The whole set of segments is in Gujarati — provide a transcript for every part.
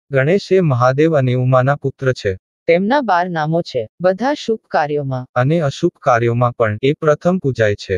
ગણેશ એ મહાદેવ અને ઉમાના પુત્ર છે. તેમના 12 નામો છે. બધા શુભ કાર્યોમાં અને અશુભ કાર્યોમાં પણ એ પ્રથમ પૂજાય છે.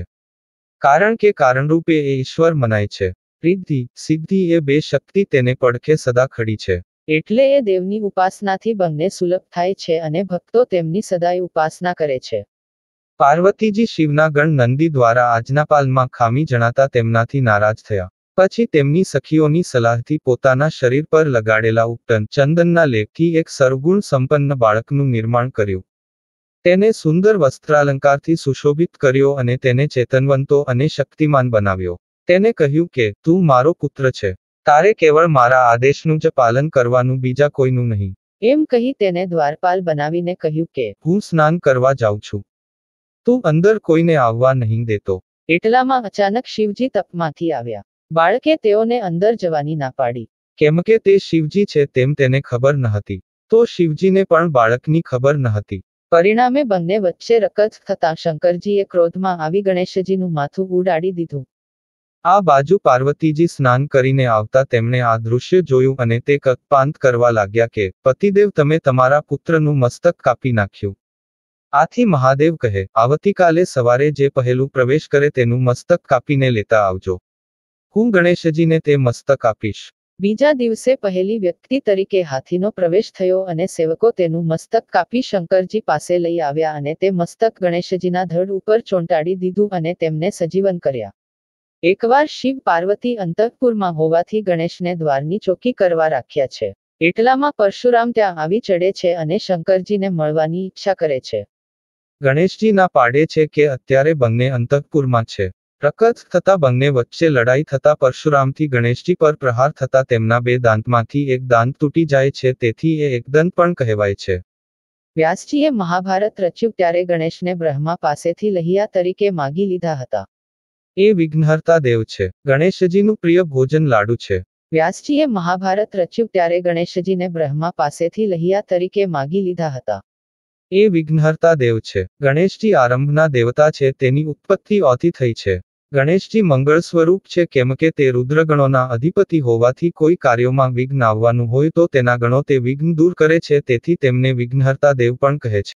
કારણ કે કારણરૂપે એ ઈશ્વર મનાય છે. રિદ્ધિ, સિદ્ધિ એ બે શક્તિ તેને પડખે સદા ખડી છે. એટલે એ દેવની ઉપાસનાથી બંને સુલભ થાય છે અને ભક્તો તેમની સદાય ઉપાસના કરે છે. પાર્વતીજી શિવના ગણ નંદી દ્વારા આજ્ઞાપાલમાં ખામી જણાતા તેમનાથી નારાજ થયા. પછી તેમની સખીઓની સલાહથી પોતાના શરીર પર લગાડેલા ઉપટન ચંદનના લેપથી એક સર્વગુણ સંપન્ન બાળકનું નિર્માણ કર્યું. તેને સુંદર વસ્ત્રાલંકારથી સુશોભિત કર્યો અને તેને ચેતનવંતો અને શક્તિમાન બનાવ્યો. તેને કહ્યું કે તું મારો પુત્ર છે. તારે કેવળ મારા આદેશનું જ પાલન કરવાનું, બીજા કોઈનું નહીં. એમ કહી તેને દ્વારપાલ બનાવીને કહ્યું કે હું સ્નાન કરવા જાઉં છું. તું અંદર કોઈને આવવા નહીં દેતો. એટલામાં અચાનક શિવજી તપમાંથી આવ્યા. બાળકે તેઓને અંદર જવાની ના પાડી. કેમ કે તે શિવજી છે તેમ તેને ખબર ન હતી. તો શિવજીને પણ બાળકની ખબર ન હતી. પરિણામે બંને વચ્ચે રકત થતાં શંકરજીએ ક્રોધમાં આવી ગણેશજીનું માથું ઉડાડી દીધું. આ બાજુ પાર્વતીજી સ્નાન કરીને આવતા તેમણે આ દૃશ્ય જોયું અને તે કલ્પાંત કરવા લાગ્યા કે પતિદેવ, તમે તમારા પુત્રનું મસ્તક કાપી નાખ્યું. આથી મહાદેવ કહે, આવતીકાલે સવારે જે પહેલું પ્રવેશ કરે તેનું મસ્તક કાપીને લેતા આવજો. હું ગણેશજીને તે મસ્તક આપીશ. બીજા દિવસે પહેલી વ્યક્તિ તરીકે હાથીનો પ્રવેશ થયો અને સેવકો તેનું મસ્તક કાપી શંકરજી પાસે લઈ આવ્યા અને તે મસ્તક ગણેશજીના ધડ ઉપર ચોંટાડી દીધું અને તેમને સજીવન કર્યા. એકવાર શિવ પાર્વતી અંતઃપુરમાં હોવાથી ગણેશને દ્વારની ચોકી કરવા રાખ્યા છે. એટલામાં પરશુરામ ત્યાં આવી ચડે છે અને શંકરજીને મળવાની ઈચ્છા કરે છે. ગણેશજી ના પાડે છે કે અત્યારે બંને અંતઃપુરમાં છે. રકત થતા બંને વચ્ચે લડાઈ થતા પરશુરામથી ગણેશજી પર પ્રહાર થતા તેમના બે દાંતમાંથી એક દાંત તૂટી જાય છે, તેથી એ એકદંત પણ કહેવાય છે. વ્યાસજીએ મહાભારત રચ્યું ત્યારે ગણેશને બ્રહ્મા પાસેથી લહિયા તરીકે માગી લીધા હતા. એ વિઘ્નહર્તા દેવ છે. ગણેશજીનું પ્રિય ભોજન લાડુ છે. વ્યાસજીએ મહાભારત રચ્યું ત્યારે ગણેશજીને બ્રહ્મા પાસેથી લહિયા તરીકે માગી લીધા હતા. એ વિઘ્નહર્તા દેવ છે. ગણેશજી આરંભના દેવતા છે. તેની ઉત્પત્તિ ઓથી થઈ છે. ગણેશજી મંગળ સ્વરૂપ છે કેમ કે તે રુદ્રગણોના અધિપતિ હોવાથી કોઈ કાર્યોમાં વિઘ્ન આવવાનું હોય તો તેના ગણો તે વિઘ્ન દૂર કરે છે, તેથી તેમને વિઘ્નહર્તા દેવ પણ કહે છે.